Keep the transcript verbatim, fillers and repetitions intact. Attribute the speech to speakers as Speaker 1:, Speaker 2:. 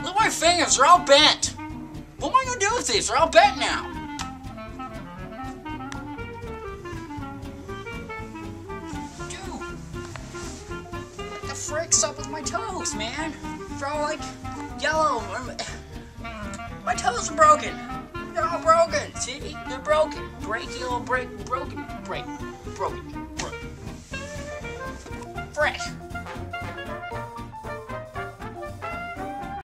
Speaker 1: Look at my fingers, they're all bent. What am I gonna do with these? They're all bent now. Dude, what the frick's up with my toes, man? They're all like yellow. My toes are broken. They're all broken. See? They're broken. Brachial break, broken, break, broken, broken. Frick.